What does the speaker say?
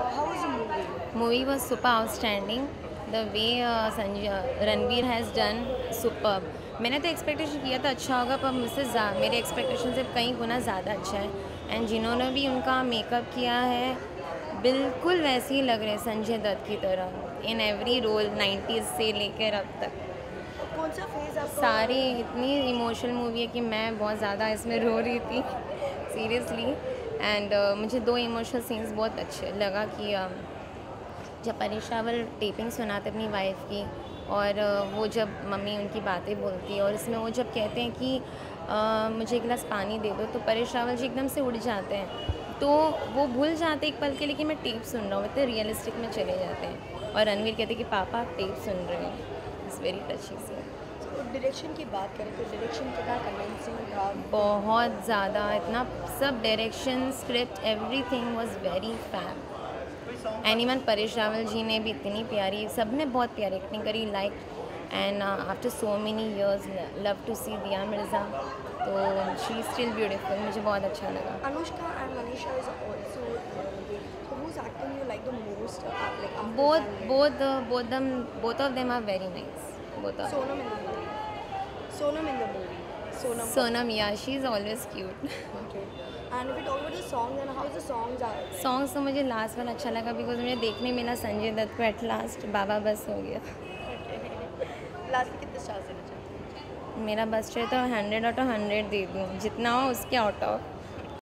How was the movie? Movie was super outstanding. The way Ranveer has done superb. मैंने तो expectation किया था अच्छा होगा, पर मुझसे मेरे एक्सपेक्टेशन से कई गुना ज़्यादा अच्छा है. एंड जिन्होंने भी उनका मेकअप किया है बिल्कुल वैसे ही लग रहे हैं संजय दत्त की तरह इन एवरी रोल 90s से लेकर अब तक. कौन सा फेज आपको? सारी इतनी इमोशनल मूवी है कि मैं बहुत ज़्यादा इसमें रो रही थी सीरियसली. एंड मुझे दो इमोशनल सीन्स बहुत अच्छे लगा कि जब परेश रावल टेपिंग सुनाते अपनी वाइफ की, और वो जब मम्मी उनकी बातें बोलती है और इसमें वो जब कहते हैं कि मुझे एक गिलास पानी दे दो, तो परेश रावल जी एकदम से उड़ जाते हैं. तो वो भूल जाते एक पल के लिए कि मैं टेप सुन रहा हूँ, इतने रियलिस्टिक में चले जाते हैं. और रणवीर कहते हैं कि पापा आप टेप सुन रहे हैं. It's very touching scene. तो डायरेक्शन की बात करें तो डायरेक्शन कितना कन्विंसिंग था? बहुत ज़्यादा, इतना सब direction script everything was very fam. And even Paresh Rawal ji ने भी इतनी प्यारी, सब ने बहुत प्यारी एक्टिंग करी. Like and after so many years love to see Dia Mirza, तो शी स्टिल ब्यूटीफुल. मुझे बहुत अच्छा लगा. Anushka and Manisha is also in the movie. So whose acting you like the most? Like after both Ranveer? both of them are very nice. Both of them. Sonam in the movie. Sonam in the movie. Sonam. Sonam, yeah, she's always cute. Okay. And if we talk about the songs, then how the songs are? Songs तो मुझे last वाला अच्छा लगा because मुझे देखने मिला संजय दत्त को at last. बाबा बस हो गया. लास्ट में कितने स्टार्स देना चाहते हैं? मेरा बस चाहिए तो 100 आउट ऑफ 100 दे दूँ, जितना हो उसके आउट ऑफ.